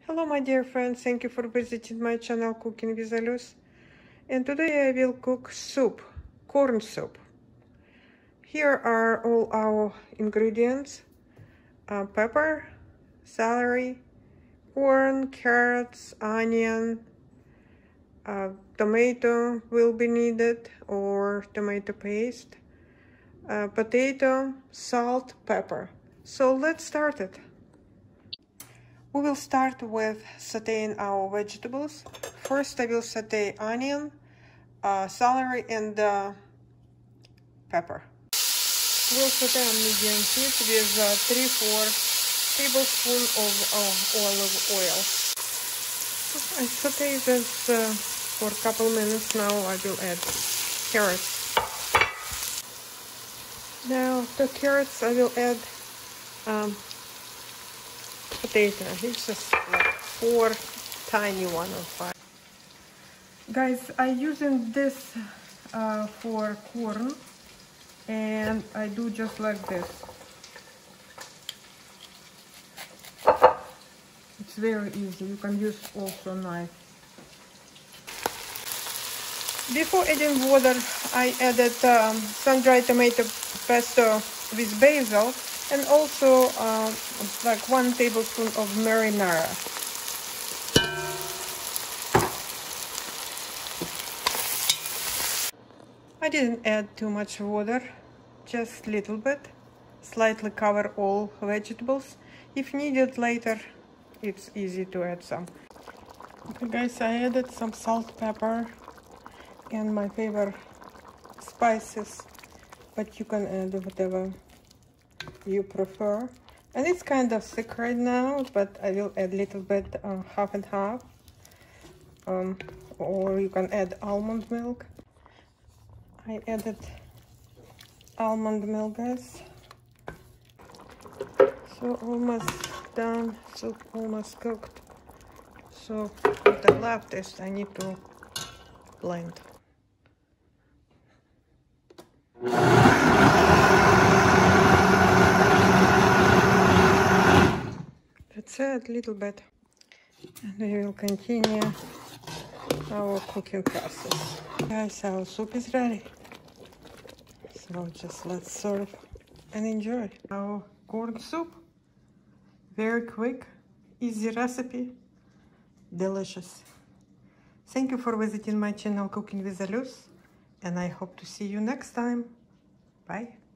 Hello my dear friends, thank you for visiting my channel Cooking with Alus. And today I will cook soup, corn soup. Here are all our ingredients: pepper, celery, corn, carrots, onion, tomato will be needed or tomato paste, potato, salt, pepper. So let's start it. We will start with sauteing our vegetables. First I will saute onion, celery and pepper. We'll saute on medium heat with 3-4 tablespoons of olive oil. I saute this for a couple minutes. Now I will add carrots. Now to carrots I will add potato. It's just like 4 tiny one or 5. Guys, I'm using this for corn, and I do just like this. It's very easy. You can use also knife. Before adding water, I added sun-dried tomato pesto with basil and also like 1 tablespoon of marinara. I didn't add too much water, just a little bit. Slightly cover all vegetables. If needed later, it's easy to add some. Okay guys, I added some salt, pepper, and my favorite spices, but you can add whatever you prefer. And it's kind of thick right now, but I will add a little bit, half and half. Or you can add almond milk. I added almond milk, guys. So almost done, soup almost cooked. So what I left is I need to blend. That's it, a little bit. And we will continue our cooking process. Guys, our soup is ready. So just let's serve and enjoy our corn soup. Very quick, easy recipe, delicious. Thank you for visiting my channel Cooking with Alus, and I hope to see you next time. Bye.